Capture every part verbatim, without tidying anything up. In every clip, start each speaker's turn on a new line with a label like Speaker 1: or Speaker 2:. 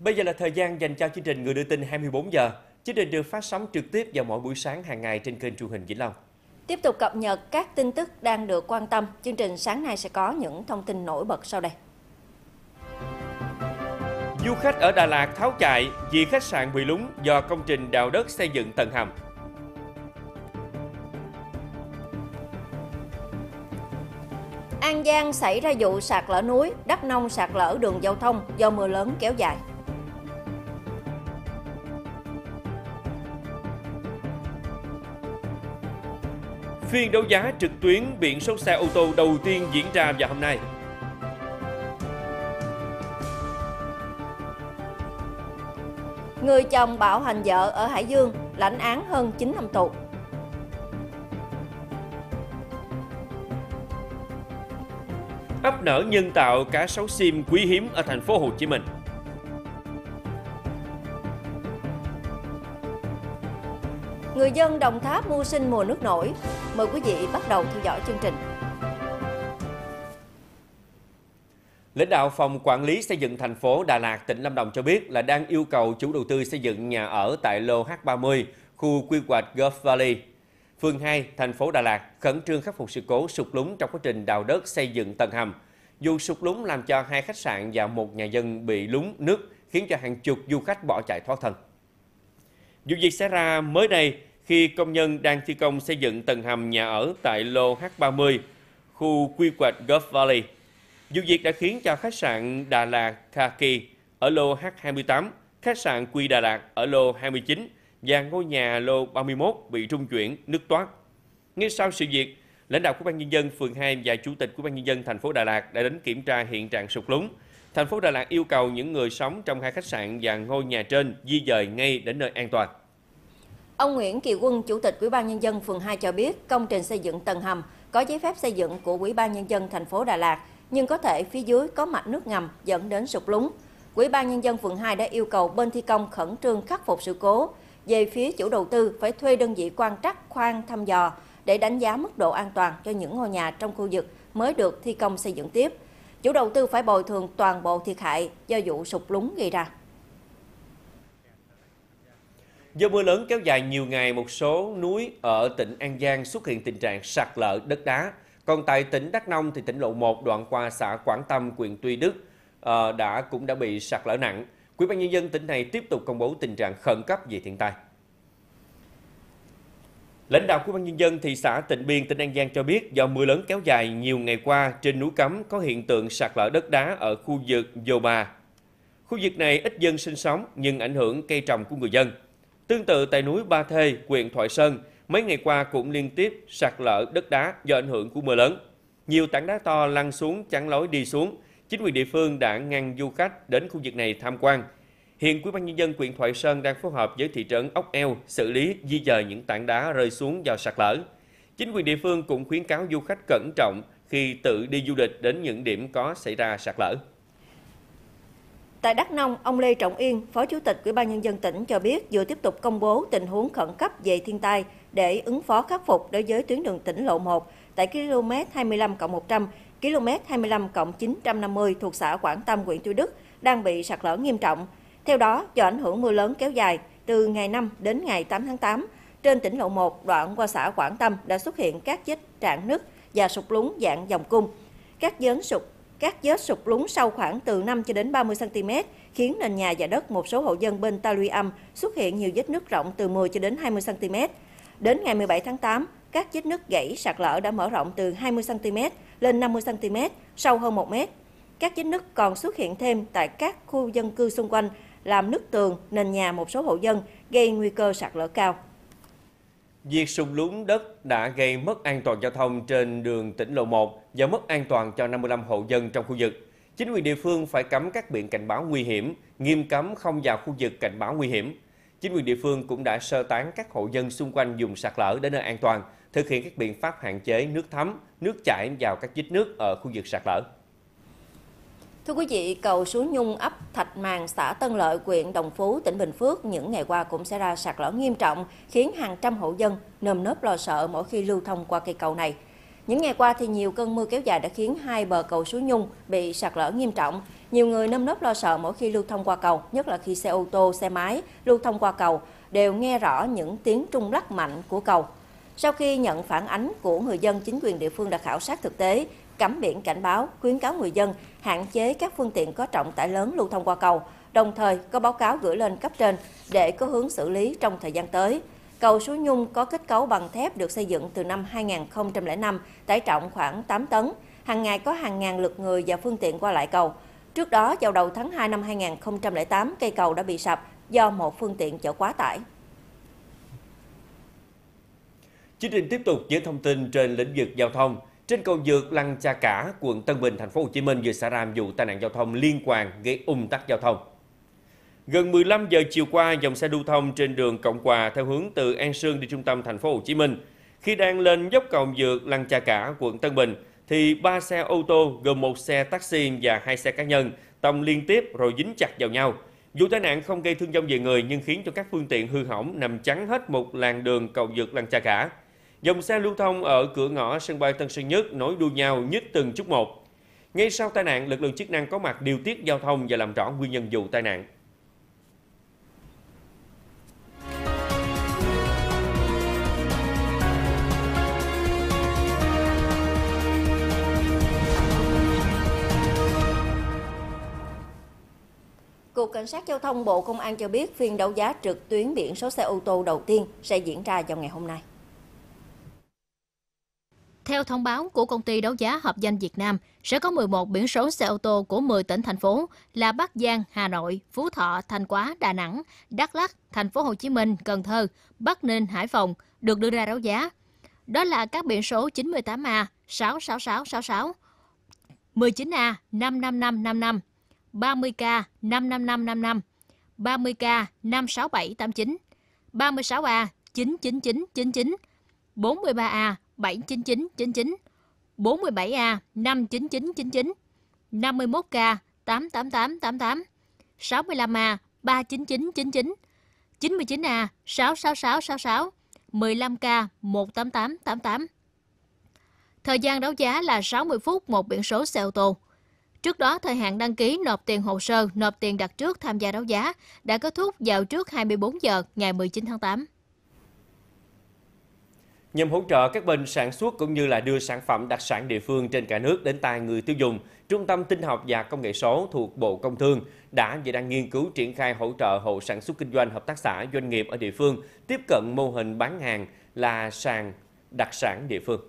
Speaker 1: Bây giờ là thời gian dành cho chương trình Người đưa tin hai mươi bốn giờ. Chương trình được phát sóng trực tiếp vào mỗi buổi sáng hàng ngày trên kênh truyền hình Vĩnh Long.
Speaker 2: Tiếp tục cập nhật các tin tức đang được quan tâm, chương trình sáng nay sẽ có những thông tin nổi bật sau đây.
Speaker 1: Du khách ở Đà Lạt tháo chạy vì khách sạn bị lún do công trình đào đất xây dựng tầng hầm.
Speaker 2: An Giang xảy ra vụ sạt lở núi, Đắk Nông sạt lở đường giao thông do mưa lớn kéo dài.
Speaker 1: Phiên đấu giá trực tuyến biển số xe ô tô đầu tiên diễn ra vào hôm nay.
Speaker 2: Người chồng bạo hành vợ ở Hải Dương, lãnh án hơn chín năm tù.
Speaker 1: Ấp nở nhân tạo cá sấu sim quý hiếm ở thành phố Hồ Chí Minh.
Speaker 2: Người dân Đồng Tháp mưu sinh mùa nước nổi. Mời quý vị bắt đầu theo dõi chương trình.
Speaker 1: Lãnh đạo Phòng Quản lý Xây dựng thành phố Đà Lạt, tỉnh Lâm Đồng cho biết là đang yêu cầu chủ đầu tư xây dựng nhà ở tại lô H ba mươi, khu quy hoạch Gulf Valley, phường hai, thành phố Đà Lạt khẩn trương khắc phục sự cố sụt lún trong quá trình đào đất xây dựng tầng hầm. Dù sụt lún làm cho hai khách sạn và một nhà dân bị lún nước, khiến cho hàng chục du khách bỏ chạy thoát thân. Vụ việc xảy ra mới đây khi công nhân đang thi công xây dựng tầng hầm nhà ở tại lô H ba mươi, khu quy hoạch Gulf Valley. Vụ việc đã khiến cho khách sạn Đà Lạt Kaki ở lô H hai mươi tám, khách sạn Quy Đà Lạt ở lô hai mươi chín và ngôi nhà lô ba mươi mốt bị rung chuyển, nứt toác. Ngay sau sự việc, lãnh đạo Ủy ban nhân dân phường hai và chủ tịch Ủy ban nhân dân thành phố Đà Lạt đã đến kiểm tra hiện trạng sụt lún. Thành phố Đà Lạt yêu cầu những người sống trong hai khách sạn và ngôi nhà trên di dời ngay đến nơi an toàn.
Speaker 2: Ông Nguyễn Kỳ Quân, chủ tịch Ủy ban nhân dân phường hai cho biết, công trình xây dựng tầng hầm có giấy phép xây dựng của Ủy ban nhân dân thành phố Đà Lạt, nhưng có thể phía dưới có mạch nước ngầm dẫn đến sụt lún. Ủy ban nhân dân phường hai đã yêu cầu bên thi công khẩn trương khắc phục sự cố. Về phía chủ đầu tư phải thuê đơn vị quan trắc khoan thăm dò để đánh giá mức độ an toàn cho những ngôi nhà trong khu vực mới được thi công xây dựng tiếp. Chủ đầu tư phải bồi thường toàn bộ thiệt hại do vụ sụt lún gây ra.
Speaker 1: Do mưa lớn kéo dài nhiều ngày, một số núi ở tỉnh An Giang xuất hiện tình trạng sạt lở đất đá. Còn tại tỉnh Đắk Nông thì tỉnh lộ một đoạn qua xã Quảng Tâm, huyện Tuy Đức uh, đã cũng đã bị sạt lở nặng. Ủy ban nhân dân tỉnh này tiếp tục công bố tình trạng khẩn cấp về thiên tai. Lãnh đạo Ủy ban nhân dân thị xã Tịnh Biên, tỉnh An Giang cho biết do mưa lớn kéo dài nhiều ngày qua, trên núi Cấm có hiện tượng sạt lở đất đá ở khu vực Dầu Bà. Khu vực này ít dân sinh sống nhưng ảnh hưởng cây trồng của người dân. Tương tự tại núi Ba Thê, huyện Thoại Sơn, mấy ngày qua cũng liên tiếp sạt lở đất đá do ảnh hưởng của mưa lớn. Nhiều tảng đá to lăn xuống chắn lối đi xuống. Chính quyền địa phương đã ngăn du khách đến khu vực này tham quan. Hiện Ủy ban nhân dân huyện Thoại Sơn đang phối hợp với thị trấn Ốc Eo xử lý di dời những tảng đá rơi xuống do sạt lở. Chính quyền địa phương cũng khuyến cáo du khách cẩn trọng khi tự đi du lịch đến những điểm có xảy ra sạt lở.
Speaker 2: Tại Đắk Nông, ông Lê Trọng Yên, Phó Chủ tịch Ủy ban nhân dân tỉnh cho biết vừa tiếp tục công bố tình huống khẩn cấp về thiên tai để ứng phó khắc phục đối với tuyến đường tỉnh lộ một tại km hai mươi lăm cộng một trăm, km hai mươi lăm cộng chín trăm năm mươi thuộc xã Quảng Tâm, huyện Tuy Đức đang bị sạt lở nghiêm trọng. Theo đó, do ảnh hưởng mưa lớn kéo dài từ ngày năm đến ngày tám tháng tám, trên tỉnh lộ một đoạn qua xã Quảng Tâm đã xuất hiện các vết rạn nứt và sụt lún dạng vòng cung. Các vết sụt Các vết sụt lún sâu khoảng từ năm cho đến ba mươi xăng ti mét, khiến nền nhà và đất một số hộ dân bên ta luy âm xuất hiện nhiều vết nứt rộng từ mười cho đến hai mươi xăng ti mét. Đến ngày mười bảy tháng tám, các vết nứt gãy sạt lở đã mở rộng từ hai mươi xăng ti mét lên năm mươi xăng ti mét, sâu hơn một mét. Các vết nứt còn xuất hiện thêm tại các khu dân cư xung quanh, làm nứt tường, nền nhà một số hộ dân, gây nguy cơ sạt lở cao.
Speaker 1: Việc sụt lún đất đã gây mất an toàn giao thông trên đường tỉnh lộ một và mất an toàn cho năm mươi lăm hộ dân trong khu vực. Chính quyền địa phương phải cắm các biển cảnh báo nguy hiểm, nghiêm cấm không vào khu vực cảnh báo nguy hiểm. Chính quyền địa phương cũng đã sơ tán các hộ dân xung quanh vùng sạt lở đến nơi an toàn, thực hiện các biện pháp hạn chế nước thấm, nước chảy vào các vết nước ở khu vực sạt lở.
Speaker 2: Thưa quý vị, cầu Suối Nhung, ấp Thạch Màng, xã Tân Lợi, huyện Đồng Phú, tỉnh Bình Phước những ngày qua cũng xảy ra sạt lở nghiêm trọng, khiến hàng trăm hộ dân nơm nớp lo sợ mỗi khi lưu thông qua cây cầu này. Những ngày qua thì nhiều cơn mưa kéo dài đã khiến hai bờ cầu Suối Nhung bị sạt lở nghiêm trọng. Nhiều người nơm nớp lo sợ mỗi khi lưu thông qua cầu, nhất là khi xe ô tô, xe máy lưu thông qua cầu đều nghe rõ những tiếng rung lắc mạnh của cầu. Sau khi nhận phản ánh của người dân, chính quyền địa phương đã khảo sát thực tế, cắm biển cảnh báo, khuyến cáo người dân hạn chế các phương tiện có trọng tải lớn lưu thông qua cầu, đồng thời có báo cáo gửi lên cấp trên để có hướng xử lý trong thời gian tới. Cầu Suối Nhung có kết cấu bằng thép, được xây dựng từ năm hai nghìn không trăm lẻ năm, tải trọng khoảng tám tấn. Hàng ngày có hàng ngàn lượt người và phương tiện qua lại cầu. Trước đó, vào đầu tháng hai năm hai nghìn không trăm lẻ tám, cây cầu đã bị sập do một phương tiện chở quá tải.
Speaker 1: Chương trình tiếp tục với thông tin trên lĩnh vực giao thông. Trên cầu vượt Lăng Cha Cả, quận Tân Bình, thành phố Hồ Chí Minh vừa xảy ra vụ tai nạn giao thông liên quan gây ùn tắc giao thông. Gần mười lăm giờ chiều qua, dòng xe lưu thông trên đường Cộng Hòa theo hướng từ An Sương đi trung tâm thành phố Hồ Chí Minh. Khi đang lên dốc cầu vượt Lăng Cha Cả, quận Tân Bình, thì ba xe ô tô gồm một xe taxi và hai xe cá nhân tông liên tiếp rồi dính chặt vào nhau. Vụ tai nạn không gây thương vong về người nhưng khiến cho các phương tiện hư hỏng nằm chắn hết một làn đường cầu vượt Lăng Cha Cả. Dòng xe lưu thông ở cửa ngõ sân bay Tân Sơn Nhất nối đuôi nhau nhích từng chút một. Ngay sau tai nạn, lực lượng chức năng có mặt điều tiết giao thông và làm rõ nguyên nhân vụ tai nạn.
Speaker 2: Cục Cảnh sát Giao thông Bộ Công an cho biết phiên đấu giá trực tuyến biển số xe ô tô đầu tiên sẽ diễn ra vào ngày hôm nay.
Speaker 3: Theo thông báo của công ty đấu giá hợp danh Việt Nam, sẽ có mười một biển số xe ô tô của mười tỉnh thành phố là Bắc Giang, Hà Nội, Phú Thọ, Thanh Hóa, Đà Nẵng, Đắk Lắk, thành phố Hồ Chí Minh, Cần Thơ, Bắc Ninh, Hải Phòng được đưa ra đấu giá. Đó là các biển số chín mươi tám A sáu sáu sáu sáu sáu, mười chín A năm năm năm năm năm, ba mươi K năm năm năm năm năm, ba mươi K năm sáu bảy tám chín, ba mươi sáu A chín chín chín chín chín, bốn mươi ba A bảy chín chín chín chín, bốn mươi bảy A năm chín chín chín chín, năm mươi mốt K tám tám tám tám tám, sáu mươi lăm A ba chín chín chín chín, chín mươi chín A sáu sáu sáu sáu sáu, mười lăm K một tám tám tám tám. Thời gian đấu giá là sáu mươi phút một biển số xe ô tô. Trước đó, thời hạn đăng ký nộp tiền hồ sơ, nộp tiền đặt trước tham gia đấu giá đã kết thúc vào trước hai mươi bốn giờ ngày mười chín tháng tám.
Speaker 1: Nhằm hỗ trợ các bên sản xuất cũng như là đưa sản phẩm đặc sản địa phương trên cả nước đến tay người tiêu dùng, Trung tâm Tin học và Công nghệ số thuộc Bộ Công Thương đã và đang nghiên cứu triển khai hỗ trợ hộ sản xuất kinh doanh, hợp tác xã, doanh nghiệp ở địa phương tiếp cận mô hình bán hàng là sàn đặc sản địa phương.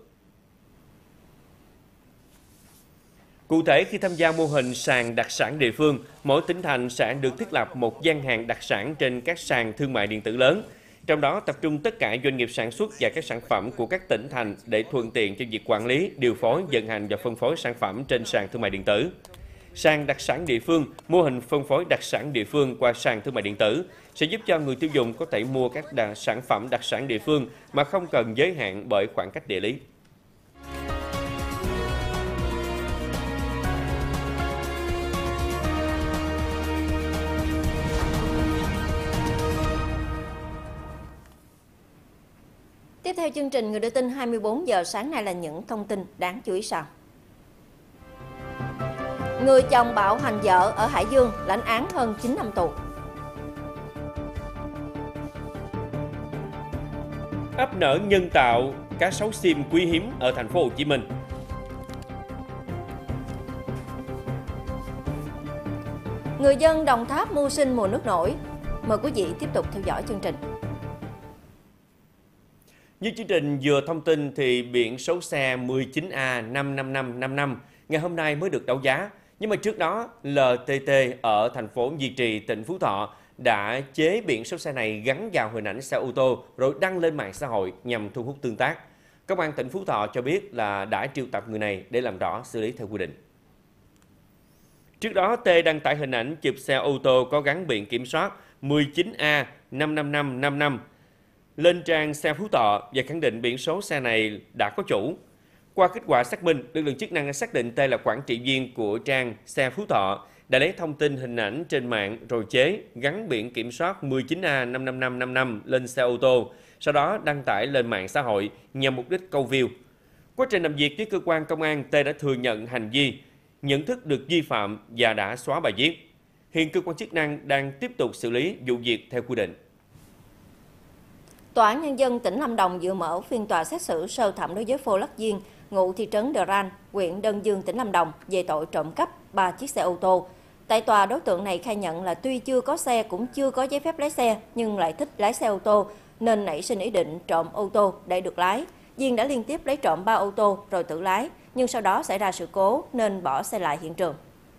Speaker 1: Cụ thể, khi tham gia mô hình sàn đặc sản địa phương, mỗi tỉnh thành sẽ được thiết lập một gian hàng đặc sản trên các sàn thương mại điện tử lớn. Trong đó tập trung tất cả doanh nghiệp sản xuất và các sản phẩm của các tỉnh thành để thuận tiện cho việc quản lý, điều phối, vận hành và phân phối sản phẩm trên sàn thương mại điện tử. Sàn đặc sản địa phương, mô hình phân phối đặc sản địa phương qua sàn thương mại điện tử sẽ giúp cho người tiêu dùng có thể mua các sản phẩm đặc sản địa phương mà không cần giới hạn bởi khoảng cách địa lý.
Speaker 2: Tiếp theo chương trình, người đưa tin hai mươi bốn giờ sáng nay là những thông tin đáng chú ý sau. Người chồng bạo hành vợ ở Hải Dương lãnh án hơn chín năm tù.
Speaker 1: Ấp nở nhân tạo cá sấu sim quý hiếm ở thành phố Hồ Chí Minh.
Speaker 2: Người dân Đồng Tháp mưu sinh mùa nước nổi. Mời quý vị tiếp tục theo dõi chương trình.
Speaker 1: Như chương trình vừa thông tin thì biển số xe mười chín A năm năm năm năm năm ngày hôm nay mới được đấu giá. Nhưng mà trước đó, lờ tê tê ở thành phố Việt Trì, tỉnh Phú Thọ đã chế biển số xe này gắn vào hình ảnh xe ô tô rồi đăng lên mạng xã hội nhằm thu hút tương tác. Công an tỉnh Phú Thọ cho biết là đã triệu tập người này để làm rõ, xử lý theo quy định. Trước đó, T đăng tải hình ảnh chụp xe ô tô có gắn biển kiểm soát mười chín A năm năm năm năm năm lên trang xe Phú Thọ và khẳng định biển số xe này đã có chủ. Qua kết quả xác minh, lực lượng chức năng đã xác định T là quản trị viên của trang xe Phú Thọ, đã lấy thông tin hình ảnh trên mạng rồi chế gắn biển kiểm soát mười chín A năm năm năm năm năm lên xe ô tô, sau đó đăng tải lên mạng xã hội nhằm mục đích câu view. Quá trình làm việc với cơ quan công an, T đã thừa nhận hành vi, nhận thức được vi phạm và đã xóa bài viết. Hiện cơ quan chức năng đang tiếp tục xử lý vụ việc theo quy định.
Speaker 2: Tòa án Nhân dân tỉnh Lâm Đồng vừa mở phiên tòa xét xử sơ thẩm đối với Phô Lắc Diên, ngụ thị trấn Đờ Ran, huyện Đơn Dương, tỉnh Lâm Đồng về tội trộm cắp ba chiếc xe ô tô. Tại tòa, đối tượng này khai nhận là tuy chưa có xe cũng chưa có giấy phép lái xe nhưng lại thích lái xe ô tô nên nảy sinh ý định trộm ô tô để được lái. Diên đã liên tiếp lấy trộm ba ô tô rồi tự lái, nhưng sau đó xảy ra sự cố nên bỏ xe lại hiện trường.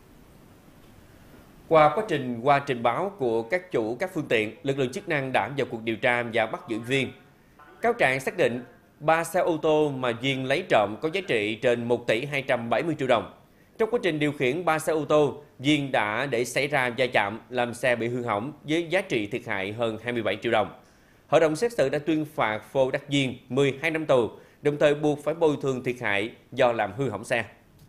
Speaker 1: Qua quá trình qua trình báo của các chủ các phương tiện, lực lượng chức năng đã vào cuộc điều tra và bắt giữ Duyên. Cáo trạng xác định ba xe ô tô mà Duyên lấy trộm có giá trị trên một tỷ hai trăm bảy mươi triệu đồng. Trong quá trình điều khiển ba xe ô tô, Duyên đã để xảy ra va chạm làm xe bị hư hỏng với giá trị thiệt hại hơn hai mươi bảy triệu đồng. Hội đồng xét xử đã tuyên phạt Phô Đắc Duyên mười hai năm tù, đồng thời buộc phải bồi thường thiệt hại do làm hư hỏng xe.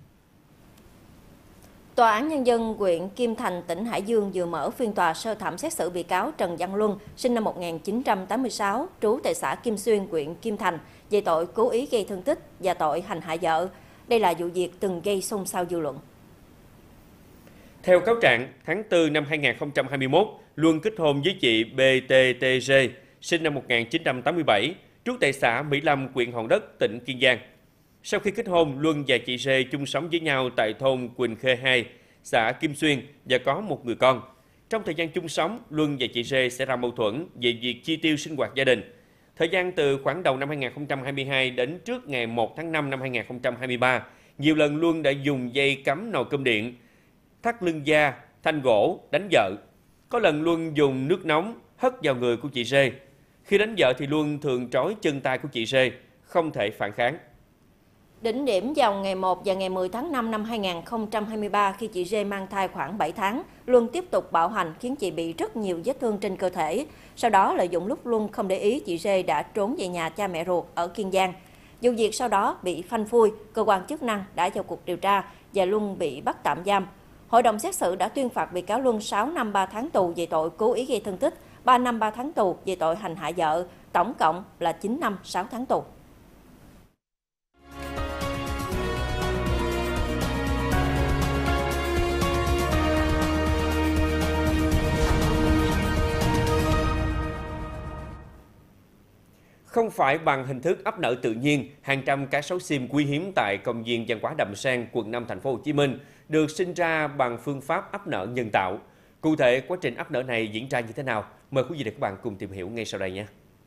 Speaker 2: Tòa án Nhân dân huyện Kim Thành, tỉnh Hải Dương vừa mở phiên tòa sơ thẩm xét xử bị cáo Trần Văn Luân, sinh năm một nghìn chín trăm tám mươi sáu, trú tại xã Kim Xuyên, huyện Kim Thành, về tội cố ý gây thương tích và tội hành hạ vợ. Đây là vụ việc từng gây xôn xao dư luận.
Speaker 1: Theo cáo trạng, tháng tư năm hai nghìn không trăm hai mươi mốt, Luân kết hôn với chị bê tê tê giê, sinh năm một nghìn chín trăm tám mươi bảy, trú tại xã Mỹ Lâm, huyện Hòn Đất, tỉnh Kiên Giang. Sau khi kết hôn, Luân và chị Rê chung sống với nhau tại thôn Quỳnh Khê hai, xã Kim Xuyên và có một người con. Trong thời gian chung sống, Luân và chị Rê xảy ra mâu thuẫn về việc chi tiêu sinh hoạt gia đình. Thời gian từ khoảng đầu năm hai nghìn không trăm hai mươi hai đến trước ngày một tháng năm năm hai nghìn không trăm hai mươi ba, nhiều lần Luân đã dùng dây cắm nồi cơm điện, thắt lưng da, thanh gỗ đánh vợ. Có lần Luân dùng nước nóng hất vào người của chị Rê. Khi đánh vợ thì Luân thường trói chân tay của chị Rê, không thể phản kháng.
Speaker 2: Đỉnh điểm vào ngày một và ngày mười tháng năm năm hai nghìn không trăm hai mươi ba, khi chị Rê mang thai khoảng bảy tháng, Luân tiếp tục bạo hành khiến chị bị rất nhiều vết thương trên cơ thể. Sau đó, lợi dụng lúc Luân không để ý, chị Rê đã trốn về nhà cha mẹ ruột ở Kiên Giang. Vụ việc sau đó bị phanh phui, cơ quan chức năng đã vào cuộc điều tra và Luân bị bắt tạm giam. Hội đồng xét xử đã tuyên phạt bị cáo Luân sáu năm ba tháng tù về tội cố ý gây thương tích, ba năm ba tháng tù về tội hành hạ vợ, tổng cộng là chín năm sáu tháng tù.
Speaker 1: Không phải bằng hình thức ấp nở tự nhiên, hàng trăm cá sấu sim quý hiếm tại công viên văn hóa Đầm Sen, quận năm, thành phố Hồ Chí Minh được sinh ra bằng phương pháp ấp nở nhân tạo. Cụ thể, quá trình ấp nở này diễn ra như thế nào? Mời quý vị và các bạn cùng tìm hiểu ngay sau đây nhé.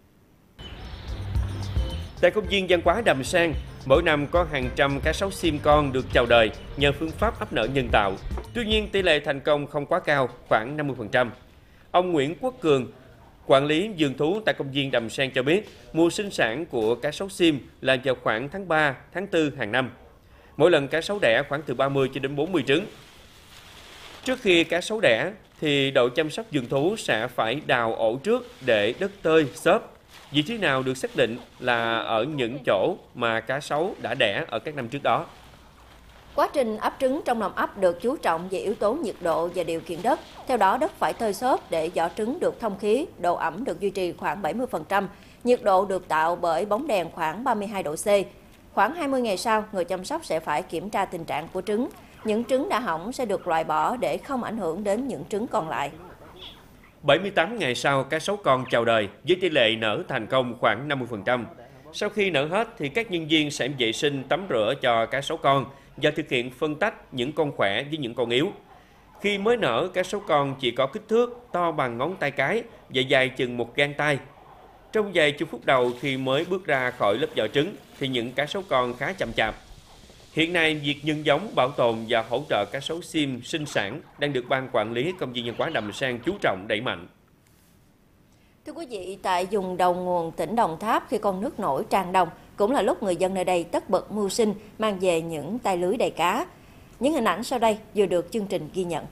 Speaker 1: Tại công viên văn hóa Đầm Sen, mỗi năm có hàng trăm cá sấu sim con được chào đời nhờ phương pháp ấp nở nhân tạo. Tuy nhiên, tỷ lệ thành công không quá cao, khoảng năm mươi phần trăm. Ông Nguyễn Quốc Cường, quản lý vườn thú tại công viên Đầm Sen cho biết, mùa sinh sản của cá sấu sim là vào khoảng tháng ba, tháng tư hàng năm. Mỗi lần cá sấu đẻ khoảng từ ba mươi cho đến bốn mươi trứng. Trước khi cá sấu đẻ thì đội chăm sóc vườn thú sẽ phải đào ổ trước để đất tơi, xốp. Vị trí nào được xác định là ở những chỗ mà cá sấu đã đẻ ở các năm trước đó.
Speaker 2: Quá trình ấp trứng trong lòng ấp được chú trọng về yếu tố nhiệt độ và điều kiện đất. Theo đó, đất phải tơi xốp để vỏ trứng được thông khí, độ ẩm được duy trì khoảng bảy mươi phần trăm, nhiệt độ được tạo bởi bóng đèn khoảng ba mươi hai độ C. Khoảng hai mươi ngày sau, người chăm sóc sẽ phải kiểm tra tình trạng của trứng. Những trứng đã hỏng sẽ được loại bỏ để không ảnh hưởng đến những trứng còn lại.
Speaker 1: bảy mươi tám ngày sau, cá sấu con chào đời với tỷ lệ nở thành công khoảng năm mươi phần trăm. Sau khi nở hết thì các nhân viên sẽ vệ sinh tắm rửa cho cá sấu con và thực hiện phân tách những con khỏe với những con yếu. Khi mới nở, cá sấu con chỉ có kích thước to bằng ngón tay cái và dài chừng một gang tay. Trong vài chục phút đầu khi mới bước ra khỏi lớp vỏ trứng thì những cá sấu con khá chậm chạp. Hiện nay, việc nhân giống, bảo tồn và hỗ trợ cá sấu sim sinh sản đang được Ban Quản lý Công viên văn hóa Đầm Sen chú trọng đẩy mạnh.
Speaker 2: Thưa quý vị, tại vùng đầu nguồn tỉnh Đồng Tháp, khi con nước nổi tràn đồng, cũng là lúc người dân nơi đây tất bật mưu sinh, mang về những tay lưới đầy cá. Những hình ảnh sau đây vừa được chương trình ghi nhận.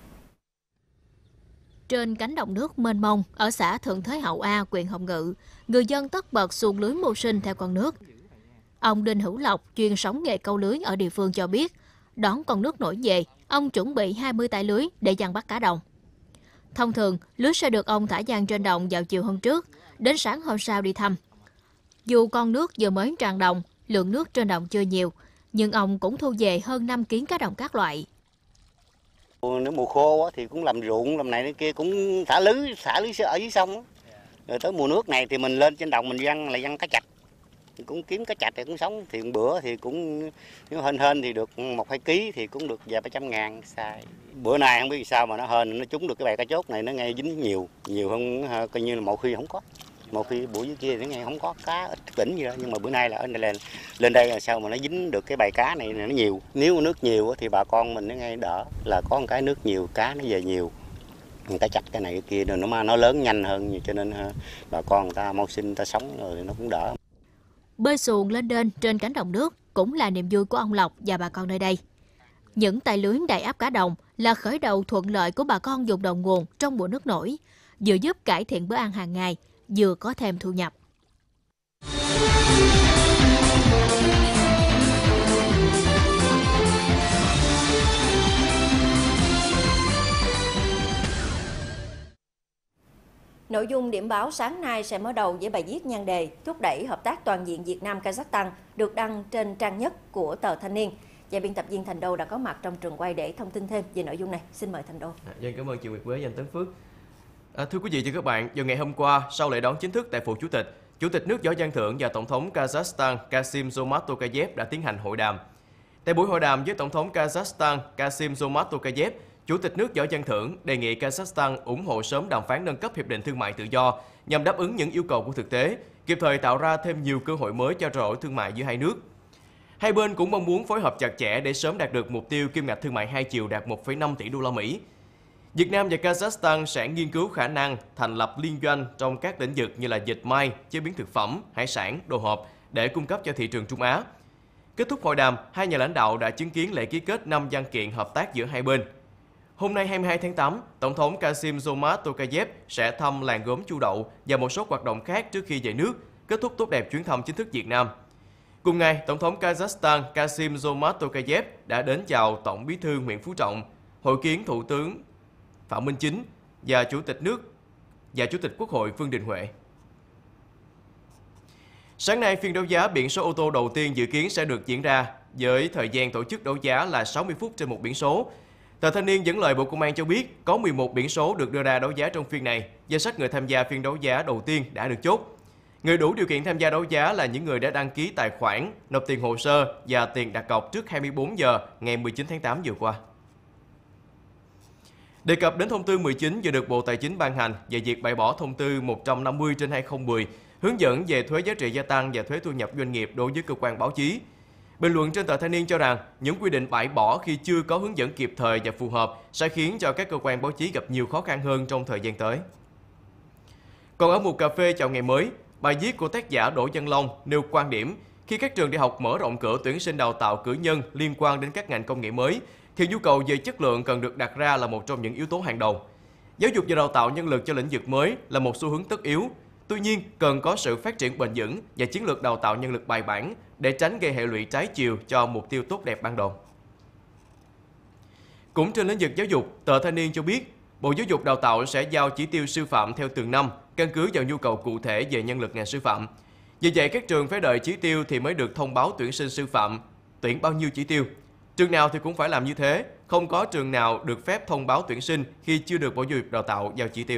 Speaker 3: Trên cánh đồng nước mênh mông ở xã Thượng Thới Hậu A, huyện Hồng Ngự, người dân tất bật xuồng lưới mưu sinh theo con nước. Ông Đinh Hữu Lộc, chuyên sống nghề câu lưới ở địa phương cho biết, đón con nước nổi về, ông chuẩn bị hai mươi tay lưới để giăng bắt cá đồng. Thông thường, lưới sẽ được ông thả giăng trên đồng vào chiều hôm trước, đến sáng hôm sau đi thăm. Dù con nước vừa mới tràn đồng, lượng nước trên đồng chưa nhiều, nhưng ông cũng thu về hơn năm ký cá đồng các loại.
Speaker 4: Nếu mùa khô thì cũng làm ruộng, làm này kia cũng thả lưới, thả lưới ở dưới sông. Rồi tới mùa nước này thì mình lên trên đồng mình văng là văng cá chạch, cũng kiếm cá chạch thì cũng sống. Thì bữa thì cũng nếu hên hên thì được một hai ký thì cũng được vài ba trăm ngàn xài. Bữa nay không biết sao mà nó hên nó trúng được cái bè cá chốt này, nó ngay dính nhiều, nhiều hơn coi như là một khi không có. Một khi buổi dưới kia nó nghe không có cá ít đỉnh gì đó, nhưng mà bữa nay là ở đây lên lên đây là sao mà nó dính được cái bầy cá này nó nhiều. Nếu nước nhiều thì bà con mình nó nghe đỡ, là có một cái nước nhiều cá nó về nhiều. Người ta chặt cái này cái kia rồi nó mà nó lớn nhanh hơn, cho nên bà con người ta mau sinh người ta sống rồi nó cũng đỡ.
Speaker 3: Bơi xuồng lên đên trên cánh đồng nước cũng là niềm vui của ông Lộc và bà con nơi đây. Những tài lưới đầy áp cá đồng là khởi đầu thuận lợi của bà con vùng đầu nguồn trong mùa nước nổi, vừa giúp cải thiện bữa ăn hàng ngày, vừa có thêm thu nhập.
Speaker 2: Nội dung điểm báo sáng nay sẽ mở đầu với bài viết nhan đề thúc đẩy hợp tác toàn diện Việt Nam-Kazakhstan được đăng trên trang nhất của tờ Thanh niên. Và biên tập viên Thành Đô đã có mặt trong trường quay để thông tin thêm về nội dung này. Xin mời Thành Đô.
Speaker 5: À, dân cảm ơn chị Nguyệt Quế và anh Tấn Phước. À, thưa quý vị và các bạn, vào ngày hôm qua, sau lễ đón chính thức tại phủ Chủ tịch, Chủ tịch nước Võ Văn Thưởng và Tổng thống Kazakhstan Kassym-Jomart Tokayev đã tiến hành hội đàm. Tại buổi hội đàm với Tổng thống Kazakhstan Kassym-Jomart Tokayev, Chủ tịch nước Võ Văn Thưởng đề nghị Kazakhstan ủng hộ sớm đàm phán nâng cấp hiệp định thương mại tự do nhằm đáp ứng những yêu cầu của thực tế, kịp thời tạo ra thêm nhiều cơ hội mới cho trao đổi thương mại giữa hai nước. Hai bên cũng mong muốn phối hợp chặt chẽ để sớm đạt được mục tiêu kim ngạch thương mại hai chiều đạt một phẩy năm tỷ đô la Mỹ. Việt Nam và Kazakhstan sẽ nghiên cứu khả năng thành lập liên doanh trong các lĩnh vực như là dệt may, chế biến thực phẩm, hải sản, đồ hộp để cung cấp cho thị trường Trung Á. Kết thúc hội đàm, hai nhà lãnh đạo đã chứng kiến lễ ký kết năm văn kiện hợp tác giữa hai bên. Hôm nay hai mươi hai tháng tám, Tổng thống Kassym-Jomart Tokayev sẽ thăm làng gốm Chu Đậu và một số hoạt động khác trước khi về nước, kết thúc tốt đẹp chuyến thăm chính thức Việt Nam. Cùng ngày, Tổng thống Kazakhstan Kassym-Jomart Tokayev đã đến chào Tổng bí thư Nguyễn Phú Trọng, hội kiến Thủ tướng Phạm Minh Chính và Chủ tịch nước và Chủ tịch Quốc hội Vương Đình Huệ. Sáng nay, phiên đấu giá biển số ô tô đầu tiên dự kiến sẽ được diễn ra với thời gian tổ chức đấu giá là sáu mươi phút trên một biển số. Tờ Thanh niên dẫn lời Bộ Công an cho biết có mười một biển số được đưa ra đấu giá trong phiên này. Danh sách người tham gia phiên đấu giá đầu tiên đã được chốt. Người đủ điều kiện tham gia đấu giá là những người đã đăng ký tài khoản, nộp tiền hồ sơ và tiền đặt cọc trước hai mươi bốn giờ ngày mười chín tháng tám vừa qua. Đề cập đến thông tư mười chín vừa được Bộ Tài chính ban hành về việc bãi bỏ thông tư một trăm năm mươi trên hai không một không hướng dẫn về thuế giá trị gia tăng và thuế thu nhập doanh nghiệp đối với cơ quan báo chí. Bình luận trên tờ Thanh niên cho rằng những quy định bãi bỏ khi chưa có hướng dẫn kịp thời và phù hợp sẽ khiến cho các cơ quan báo chí gặp nhiều khó khăn hơn trong thời gian tới. Còn ở một cà phê chào ngày mới, bài viết của tác giả Đỗ Văn Long nêu quan điểm khi các trường đại học mở rộng cửa tuyển sinh đào tạo cử nhân liên quan đến các ngành công nghệ mới, thì nhu cầu về chất lượng cần được đặt ra là một trong những yếu tố hàng đầu. Giáo dục và đào tạo nhân lực cho lĩnh vực mới là một xu hướng tất yếu. Tuy nhiên, cần có sự phát triển bền vững và chiến lược đào tạo nhân lực bài bản để tránh gây hệ lụy trái chiều cho mục tiêu tốt đẹp ban đầu. Cũng trên lĩnh vực giáo dục, tờ Thanh niên cho biết, Bộ Giáo dục Đào tạo sẽ giao chỉ tiêu sư phạm theo từng năm, căn cứ vào nhu cầu cụ thể về nhân lực ngành sư phạm. Vì vậy, các trường phải đợi chỉ tiêu thì mới được thông báo tuyển sinh sư phạm, tuyển bao nhiêu chỉ tiêu. Trường nào thì cũng phải làm như thế, không có trường nào được phép thông báo tuyển sinh khi chưa được Bộ Giáo dục Đào tạo giao chỉ tiêu.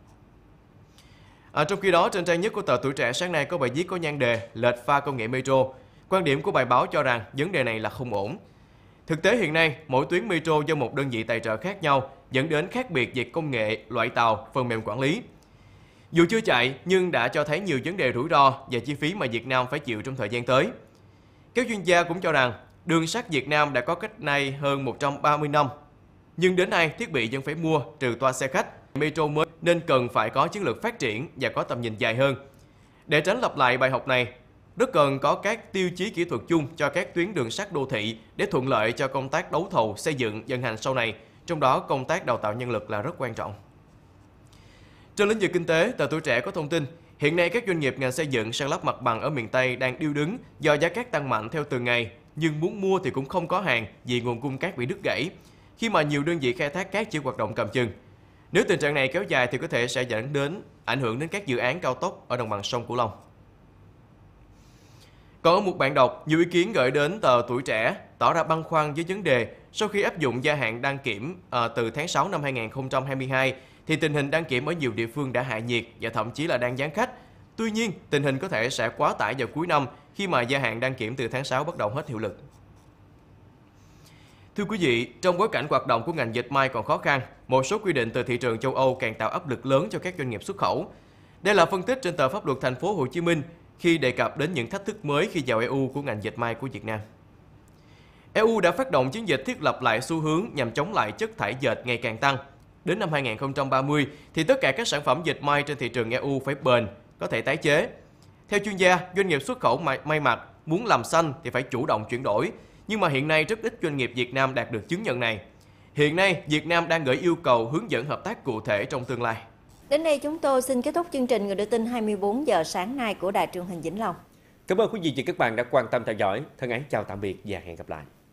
Speaker 5: À, trong khi đó, trên trang nhất của tờ Tuổi Trẻ sáng nay có bài viết có nhan đề lệch pha công nghệ metro. Quan điểm của bài báo cho rằng vấn đề này là không ổn. Thực tế hiện nay, mỗi tuyến metro do một đơn vị tài trợ khác nhau dẫn đến khác biệt về công nghệ, loại tàu, phần mềm quản lý. Dù chưa chạy nhưng đã cho thấy nhiều vấn đề rủi ro và chi phí mà Việt Nam phải chịu trong thời gian tới. Các chuyên gia cũng cho rằng đường sắt Việt Nam đã có cách nay hơn một trăm ba mươi năm, nhưng đến nay thiết bị vẫn phải mua trừ toa xe khách, metro mới nên cần phải có chiến lược phát triển và có tầm nhìn dài hơn. Để tránh lặp lại bài học này, rất cần có các tiêu chí kỹ thuật chung cho các tuyến đường sắt đô thị để thuận lợi cho công tác đấu thầu xây dựng vận hành sau này, trong đó công tác đào tạo nhân lực là rất quan trọng. Trên lĩnh vực kinh tế, tờ Tuổi Trẻ có thông tin, hiện nay các doanh nghiệp ngành xây dựng san lấp mặt bằng ở miền Tây đang điêu đứng do giá cát tăng mạnh theo từng ngày, nhưng muốn mua thì cũng không có hàng vì nguồn cung cát bị đứt gãy, khi mà nhiều đơn vị khai thác cát chỉ hoạt động cầm chừng. Nếu tình trạng này kéo dài thì có thể sẽ dẫn đến ảnh hưởng đến các dự án cao tốc ở đồng bằng sông Cửu Long. Còn ở một bạn đọc, nhiều ý kiến gửi đến tờ Tuổi Trẻ tỏ ra băn khoăn với vấn đề sau khi áp dụng gia hạn đăng kiểm à, từ tháng sáu năm hai nghìn không trăm hai mươi hai thì tình hình đăng kiểm ở nhiều địa phương đã hạ nhiệt và thậm chí là đang gián khách. Tuy nhiên, tình hình có thể sẽ quá tải vào cuối năm khi mà gia hạn đăng kiểm từ tháng sáu bắt đầu hết hiệu lực. Thưa quý vị, trong bối cảnh hoạt động của ngành dệt may còn khó khăn, một số quy định từ thị trường châu Âu càng tạo áp lực lớn cho các doanh nghiệp xuất khẩu. Đây là phân tích trên tờ Pháp luật Thành phố Hồ Chí Minh khi đề cập đến những thách thức mới khi vào e u của ngành dệt may của Việt Nam. e u đã phát động chiến dịch thiết lập lại xu hướng nhằm chống lại chất thải dệt ngày càng tăng. Đến năm hai nghìn không trăm ba mươi thì tất cả các sản phẩm dệt may trên thị trường e u phải bền, có thể tái chế. Theo chuyên gia, doanh nghiệp xuất khẩu may, may mặc muốn làm xanh thì phải chủ động chuyển đổi, nhưng mà hiện nay rất ít doanh nghiệp Việt Nam đạt được chứng nhận này. Hiện nay, Việt Nam đang gửi yêu cầu hướng dẫn hợp tác cụ thể trong tương lai.
Speaker 2: Đến đây chúng tôi xin kết thúc chương trình Người đưa tin hai mươi tư giờ sáng nay của Đài truyền hình Vĩnh Long.
Speaker 1: Cảm ơn quý vị và các bạn đã quan tâm theo dõi. Thân ái chào tạm biệt và hẹn gặp lại.